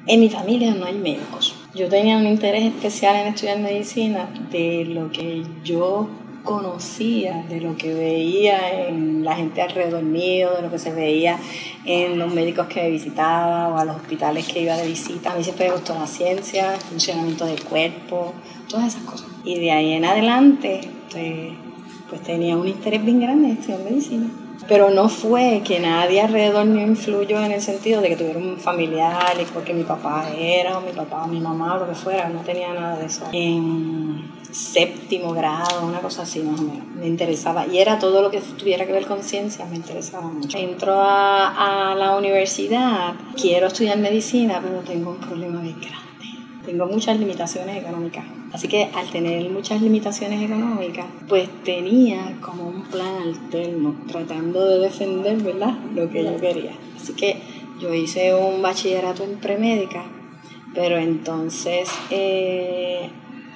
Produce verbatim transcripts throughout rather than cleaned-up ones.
En mi familia no hay médicos. Yo tenía un interés especial en estudiar medicina de lo que yo conocía, de lo que veía en la gente alrededor mío, de lo que se veía en los médicos que me visitaba o a los hospitales que iba de visita. A mí siempre me gustó la ciencia, el funcionamiento del cuerpo, todas esas cosas. Y de ahí en adelante, pues, pues tenía un interés bien grande en estudiar medicina. Pero no fue que nadie alrededor me influyó en el sentido de que tuviera un familiar y porque mi papá era, o mi papá o mi mamá o lo que fuera, no tenía nada de eso. En séptimo grado, una cosa así más o menos, me interesaba. Y era todo lo que tuviera que ver con ciencia, me interesaba mucho. Entro a, a la universidad, quiero estudiar medicina, pero tengo un problema bien grande. Tengo muchas limitaciones económicas. Así que al tener muchas limitaciones económicas, pues tenía como un plan alterno, tratando de defender, ¿verdad?, lo que yo quería. Así que yo hice un bachillerato en premédica, pero entonces eh,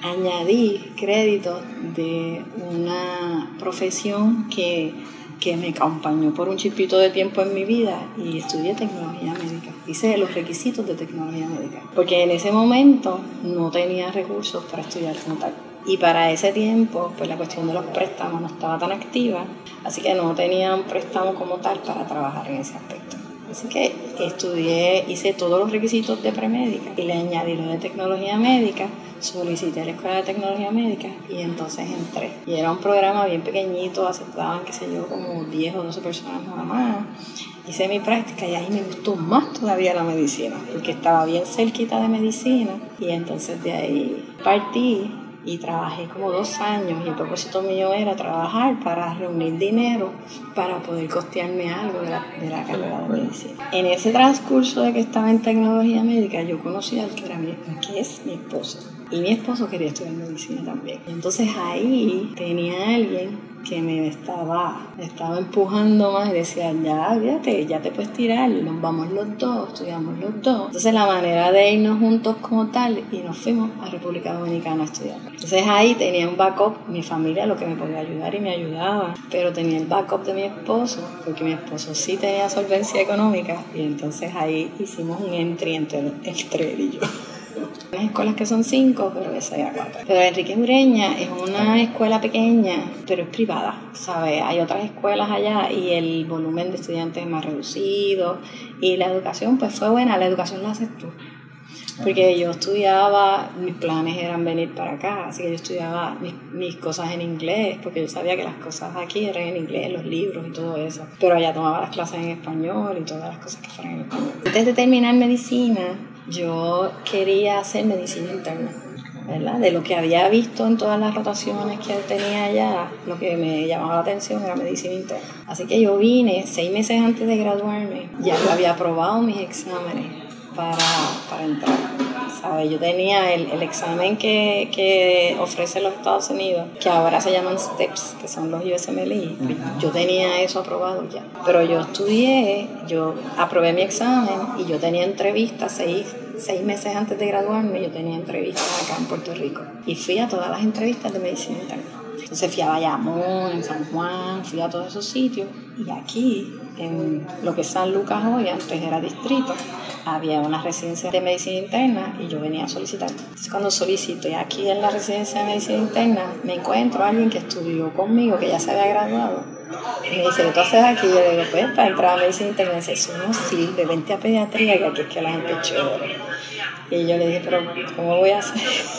añadí créditos de una profesión que, que me acompañó por un chipito de tiempo en mi vida y estudié tecnología médica. Hice los requisitos de tecnología médica, porque en ese momento no tenía recursos para estudiar como tal. Y para ese tiempo, pues la cuestión de los préstamos no estaba tan activa, así que no tenía un préstamo como tal para trabajar en ese aspecto. Así que estudié, hice todos los requisitos de premédica y le añadí lo de tecnología médica, solicité a la escuela de tecnología médica y entonces entré. Y era un programa bien pequeñito, aceptaban, qué sé yo, como diez o doce personas nada más. Hice mi práctica y ahí me gustó más todavía la medicina, porque estaba bien cerquita de medicina y entonces de ahí partí y trabajé como dos años y el propósito mío era trabajar para reunir dinero para poder costearme algo de la, de la carrera de medicina. En ese transcurso de que estaba en tecnología médica yo conocí al que, era mi, que es mi esposo y mi esposo quería estudiar medicina también. Entonces ahí tenía alguien que me estaba, me estaba empujando más y decía, ya, fíjate, ya te puedes tirar, nos vamos los dos, estudiamos los dos. Entonces la manera de irnos juntos como tal y nos fuimos a República Dominicana a estudiar. Entonces ahí tenía un backup, mi familia lo que me podía ayudar y me ayudaba, pero tenía el backup de mi esposo, porque mi esposo sí tenía solvencia económica y entonces ahí hicimos un entry entre, entre él y yo. Hay escuelas que son cinco, pero esa era cuatro. Pero Enrique Ureña es una escuela pequeña, pero es privada, ¿sabes? Hay otras escuelas allá y el volumen de estudiantes es más reducido y la educación pues fue buena, la educación la haces tú. Porque yo estudiaba, mis planes eran venir para acá, así que yo estudiaba mis, mis cosas en inglés, porque yo sabía que las cosas aquí eran en inglés, los libros y todo eso. Pero allá tomaba las clases en español y todas las cosas que fueran en español. Antes de terminar medicina, yo quería hacer medicina interna, ¿verdad? De lo que había visto en todas las rotaciones que tenía allá, lo que me llamaba la atención era medicina interna. Así que yo vine seis meses antes de graduarme, ya yo había aprobado mis exámenes para, para entrar, ¿sabes? Yo tenía el, el examen que, que ofrece los Estados Unidos, que ahora se llaman STEPS, que son los U S M L E, pues yo tenía eso aprobado ya. Pero yo estudié, yo aprobé mi examen y yo tenía entrevistas seis, seis meses antes de graduarme, yo tenía entrevistas acá en Puerto Rico. Y fui a todas las entrevistas de medicina interna. Entonces fui a Bayamón, en San Juan, fui a todos esos sitios. Y aquí, en lo que es San Lucas hoy, antes era distrito, había una residencia de medicina interna y yo venía a solicitar. Entonces cuando solicito y aquí en la residencia de medicina interna me encuentro a alguien que estudió conmigo, que ya se había graduado. Y me dice, ¿qué tú haces aquí? Y yo le digo, pues para entrar a medicina interna. Y me dice, eso no sirve, vente a pediatría, que aquí es que la gente es chévere. Y yo le dije, pero ¿cómo voy a hacer?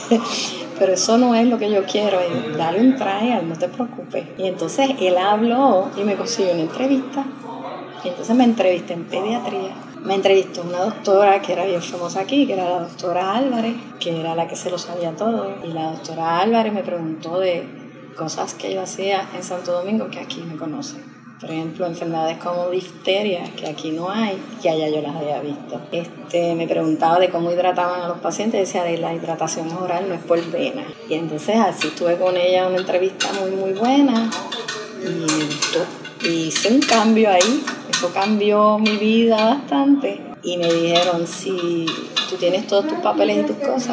Pero eso no es lo que yo quiero. Y dale un trial, no te preocupes. Y entonces él habló y me consiguió una entrevista. Y entonces me entrevisté en pediatría. Me entrevistó una doctora que era bien famosa aquí, que era la doctora Álvarez, que era la que se lo sabía todo. Y la doctora Álvarez me preguntó de cosas que yo hacía en Santo Domingo que aquí me conocen. Por ejemplo, enfermedades como difteria, que aquí no hay, que allá yo las había visto. Este, me preguntaba de cómo hidrataban a los pacientes, decía de la hidratación oral no es por vena. Y entonces así tuve con ella una entrevista muy, muy buena y me gustó. Y hice un cambio ahí, eso cambió mi vida bastante. Y me dijeron, si tú tienes todos tus papeles y tus cosas,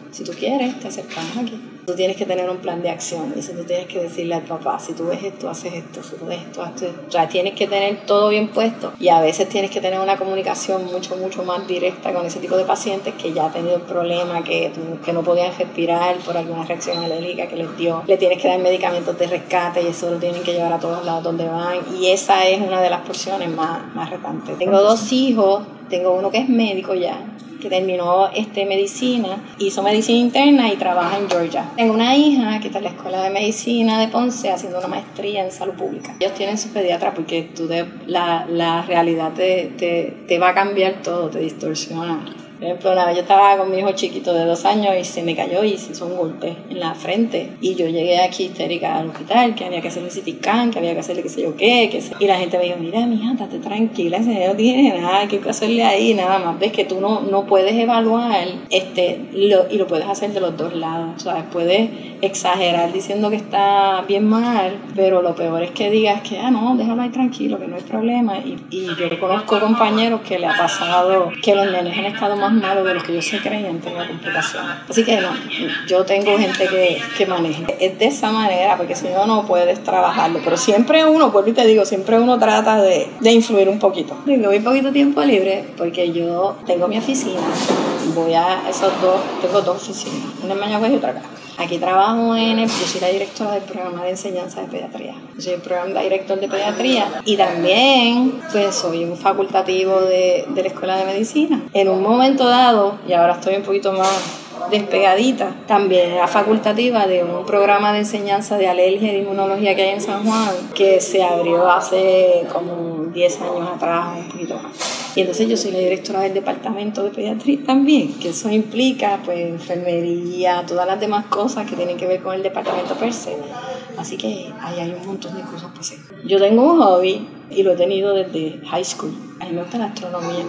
Si tú quieres, te acercamos aquí. Tú tienes que tener un plan de acción. Y si tú tienes que decirle al papá, si tú ves esto, haces esto. Si tú ves esto, haces esto. O sea, tienes que tener todo bien puesto. Y a veces tienes que tener una comunicación mucho, mucho más directa con ese tipo de pacientes que ya ha tenido el problema, que, que no podían respirar por alguna reacción alérgica que les dio. Le tienes que dar medicamentos de rescate y eso lo tienen que llevar a todos lados donde van. Y esa es una de las porciones más, más retantes. Tengo dos hijos. Tengo uno que es médico ya, que terminó este, medicina, hizo medicina interna y trabaja en Georgia. Tengo una hija que está en la Escuela de Medicina de Ponce haciendo una maestría en salud pública. Ellos tienen su pediatra porque tú de, la, la realidad te, te, te va a cambiar todo, te distorsiona. Por ejemplo, una vez yo estaba con mi hijo chiquito de dos años y se me cayó y se hizo un golpe en la frente. Y yo llegué aquí histérica al hospital, que había que hacerle un C T scan, que había que hacerle qué sé yo qué. qué sé. Y la gente me dijo, mira, mija, estate tranquila, ese no tiene nada que hacerle ahí, nada más. Ves que tú no, no puedes evaluar este, lo, y lo puedes hacer de los dos lados. O sea, puedes exagerar diciendo que está bien mal, pero lo peor es que digas que, ah, no, déjalo ahí tranquilo, que no hay problema. Y, y yo conozco compañeros que le ha pasado que los nenes han estado más malo de lo que yo sé que han tenido complicaciones. Así que no, yo tengo gente que, que maneja. Es de esa manera, porque si no, no puedes trabajarlo. Pero siempre uno, vuelvo y te digo, siempre uno trata de, de influir un poquito. Tengo muy poquito tiempo libre porque yo tengo mi oficina. Voy a esos dos, tengo dos oficinas, una en Mayagüez y otra acá. Aquí trabajo en el, yo soy la directora del programa de enseñanza de pediatría. Yo soy el programa director de pediatría y también pues soy un facultativo de, de la Escuela de Medicina. En un momento dado, y ahora estoy un poquito más despegadita, también era facultativa de un programa de enseñanza de alergia e inmunología que hay en San Juan, que se abrió hace como diez años atrás, un poquito más. Y entonces yo soy la directora del departamento de pediatría también, que eso implica pues enfermería, todas las demás cosas que tienen que ver con el departamento per se. Así que ahí hay un montón de cosas para hacer. Yo tengo un hobby y lo he tenido desde high school. A mí me gusta la astronomía.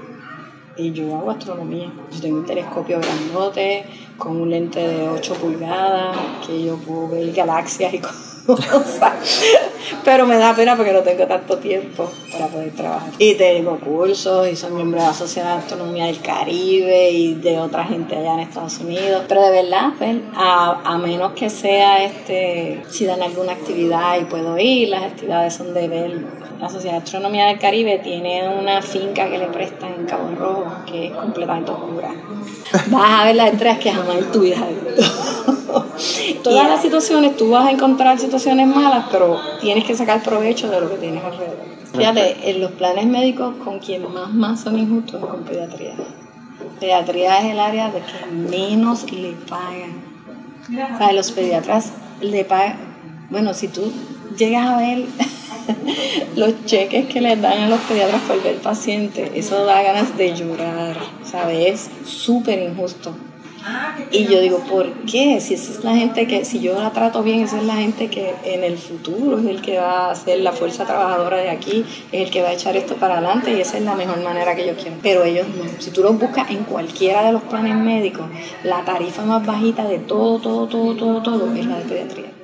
Y yo hago astronomía. Yo tengo un telescopio grandote con un lente de ocho pulgadas que yo puedo ver galaxias y cosas. Pero me da pena porque no tengo tanto tiempo para poder trabajar. Y tengo cursos y soy miembro de la Sociedad de Astronomía del Caribe y de otra gente allá en Estados Unidos. Pero de verdad, pues, a, a menos que sea, este, si dan alguna actividad y puedo ir, las actividades son de ver. La Sociedad de Astronomía del Caribe tiene una finca que le prestan en Cabo Rojo que es completamente oscura. Vas a ver las estrellas que jamás en tu vida has visto. Todas las situaciones, tú vas a encontrar situaciones malas, pero tienes que sacar provecho de lo que tienes alrededor. Fíjate, en los planes médicos con quien más, más son injustos es con pediatría. Pediatría es el área de que menos le pagan. O sea, los pediatras le pagan. Bueno, si tú llegas a ver los cheques que les dan a los pediatras por ver pacientes, eso da ganas de llorar, ¿sabes? Es súper injusto. Y yo digo, ¿por qué? Si esa es la gente que, si yo la trato bien, esa es la gente que en el futuro es el que va a ser la fuerza trabajadora de aquí, es el que va a echar esto para adelante y esa es la mejor manera que yo quiero. Pero ellos no. Si tú los buscas en cualquiera de los planes médicos, la tarifa más bajita de todo, todo, todo, todo, todo es la de pediatría.